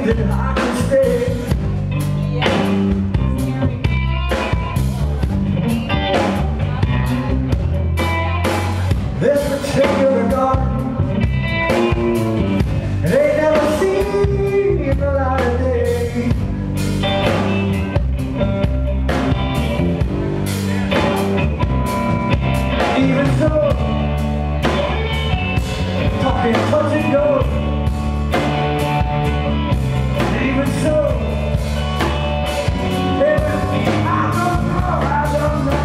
then I can stay. This particular garden, it ain't never seen the light of day. Even so, talking touch and go. Even so, I don't know.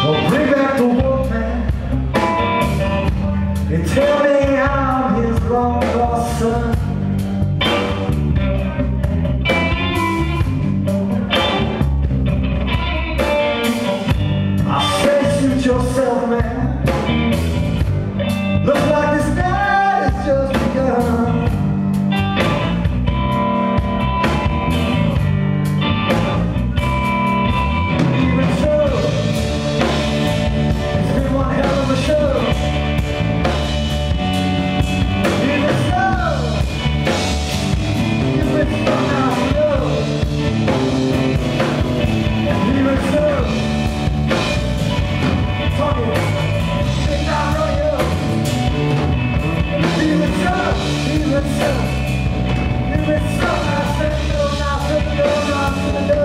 Well, bring back the wolfman and tell me I'm his long lost son. I say shoot yourself, man. Looks like this night has just begun. Even so, it's been one hell of a show. Even so, you've been spun out below. Even so, talking big time rodeo. Even so, even so, even so, I said no, I said no, I said no.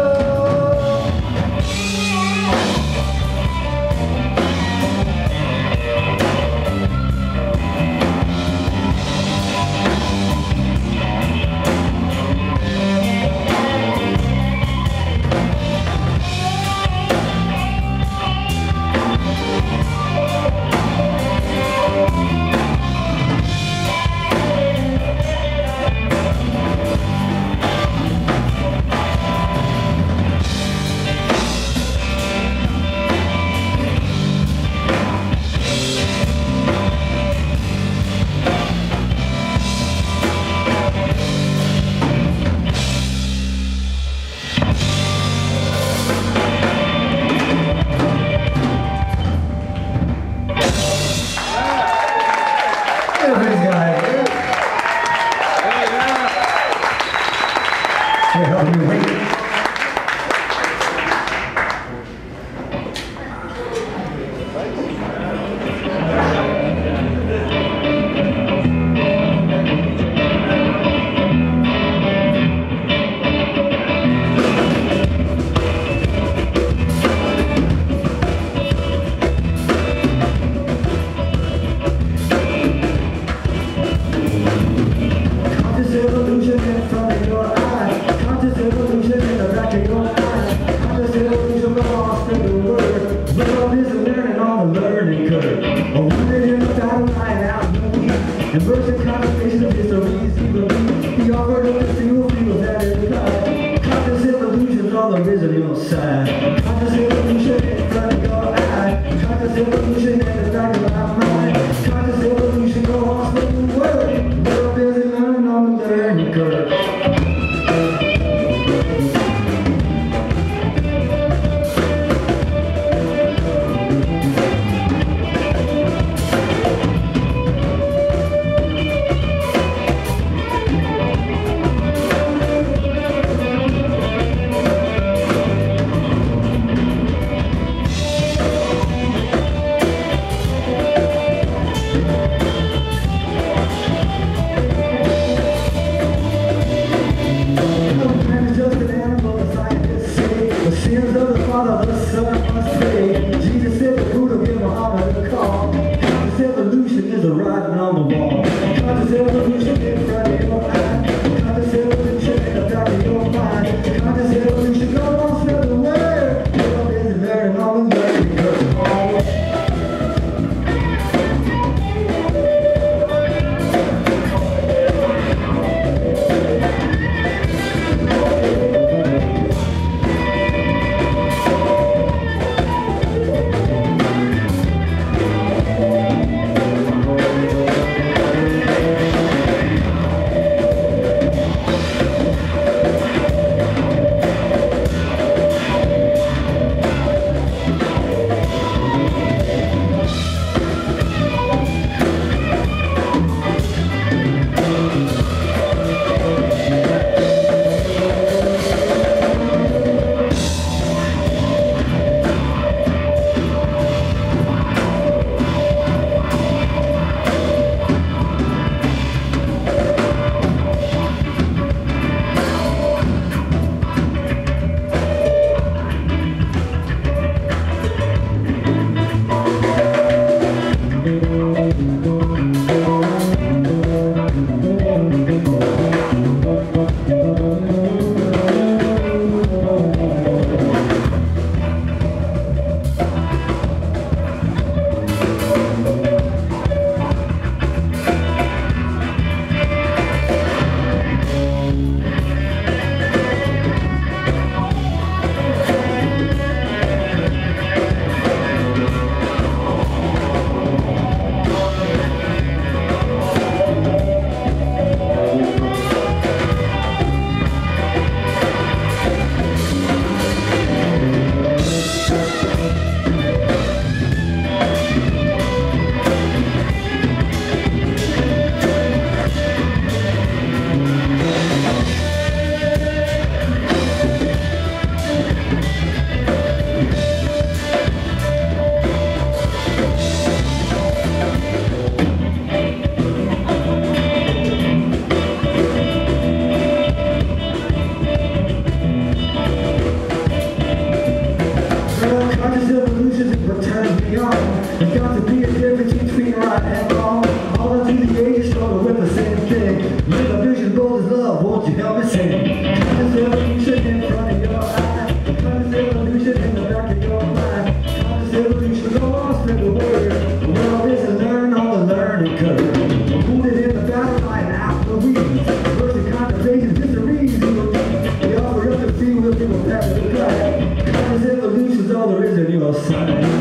evolution is what turns me on. There's got to be a difference between right and wrong. All through the ages struggle with the same thing. With a vision bold as love, won't you help me sing? Conscious evolution in front of your eyes. Conscious evolution in the back of your mind. Conscious evolution, go on, spread the word. The world is a learn on the learning curve. Wounded in the battle line after we first the conversations, mysteries. We offer up the free will, people pass the cut. Conscious evolution's all there is in your side.